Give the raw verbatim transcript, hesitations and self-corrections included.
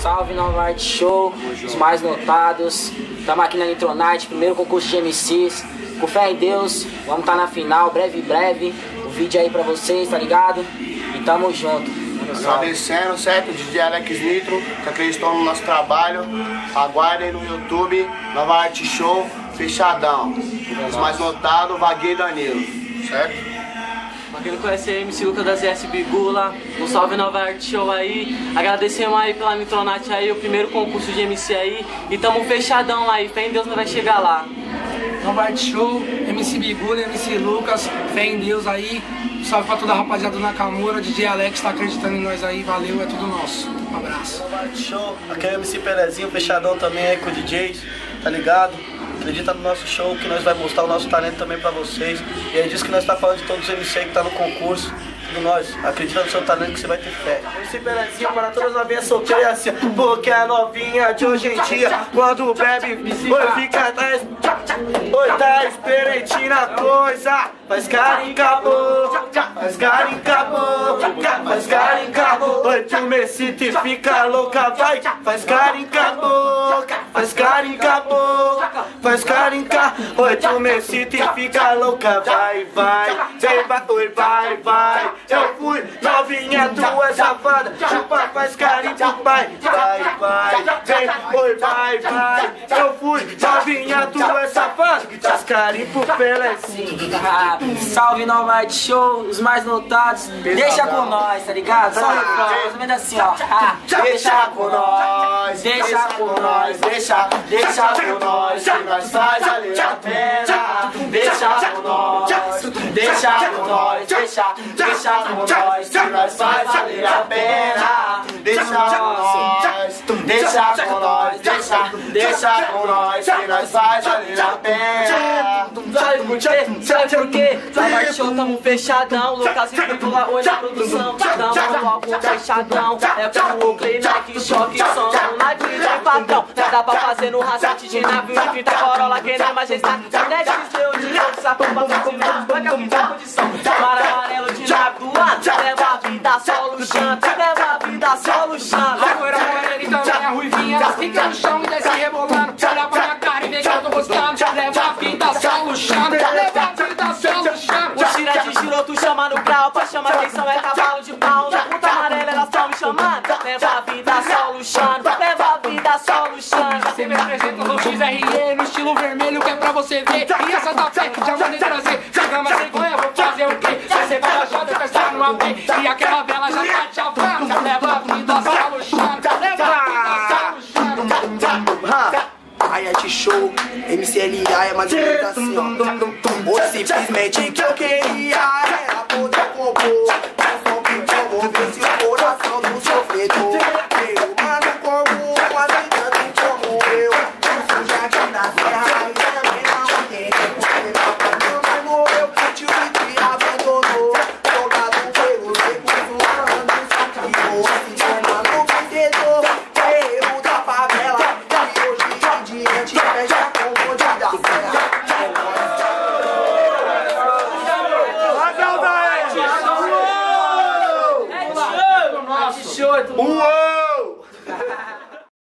Salve Nova Arte Show, os mais notados. Estamos aqui na Nitronite, primeiro concurso de M Cs. Com fé em Deus, vamos estar na final, breve, breve. O vídeo aí pra vocês, tá ligado? E tamo junto. Agradecendo, certo? D J Alex Nitro, que acreditou no nosso trabalho. Aguardem no YouTube, Nova Arte Show, fechadão. Os mais notados, Vaguei e Danilo, certo? Pra quem não conhece, é M C Lucas da Z S Bigula, um salve Nova Arte Show aí. Agradecemos aí pela Nitronite aí, o primeiro concurso de M C aí. E tamo fechadão aí, fé em Deus nós vai chegar lá. Nova Arte Show, M C Bigula, M C Lucas, fé em Deus aí. Salve pra toda a rapaziada do Nakamura, D J Alex tá acreditando em nós aí, valeu, é tudo nosso. Um abraço. Nova Arte Show, aqui é o M C Pelezinho, fechadão também aí com o D Js, tá ligado? Acredita no nosso show, que nós vai mostrar o nosso talento também pra vocês. E é disso que nós tá falando de todos os M C que tá no concurso. Tudo nós, acredita no seu talento que você vai ter fé. M C Pelezinho para todas as novinhas solteiras, porque a novinha de hoje em dia, quando bebe, oi, fica atrás, oi, tá experiente na coisa. Faz carinho, acabou, faz carinho, acabou, faz carinho, acabou. Oi, tu me cita e fica louca, vai. Faz carinho, acabou, faz carinho, acabou, faz carinho, acabou. Oi, tu me cita e fica louca, vai, vai, vem, vai, oi, vai, vai. Eu fui novinha, tu é safada, chupa, faz carinho pro pai, vai, vai, vem, oi, vai, vai. Eu fui novinha, tu é safada, faz carinho pro Pelezinho. Salve Nova Arte Show, os mais notados. Deixa com nós, tá ligado? Salve, mais ou menos assim, ó. Ah, Deixa com nós, deixa com nós, deixa, deixa com nós, que nós faz valer a pena. Deixa com nós, deixa com nós, deixa, deixa com nós, que nós faz valer a pena. Deixa com nós, deixa com nós, deixa, deixa com nós, que nós faz valer a pena. Sabe por quê? Sabe por quê? Nova Arte Show tamo fechadão, Lucas e Bigula, oi na produção. Tamo no palco fechadão, é com o Play, Nike, Choque, som, na D J patrão. Dá pra fazer no Racete de navio e trinta Corolla, que nem majestade. Net seu de novo, sapão pra continuar, banca que dá condição. Mar amarelo de nave do lado, leva a vida só luxando, leva a vida só luxando. A loira morena e também a ruivinha, elas ficam no chão e desce rebolando. Olha pra minha cara e vê que eu tô gostando. Leva a vida só luxando, leva a vida só luxando. O tira de giro, tu chama no grau, pra chamar atenção é cavalo de pau. Na puta amarela elas tão me chamando, leva a vida só luxando, leva a vida só luxando. Você me apresenta no X R E, no estilo vermelho que é pra você ver. E essa da fé, já mandei trazer. Chegamos sem vergonha, vou fazer o quê? Você vai baixada, festa no A P. E aquela vela já tá te avando. Leva a vida só luxando, leva a vida só luxando. Aí é show, M C L A é mais ou menos assim, ó. Ou simplesmente que eu queria era poder compor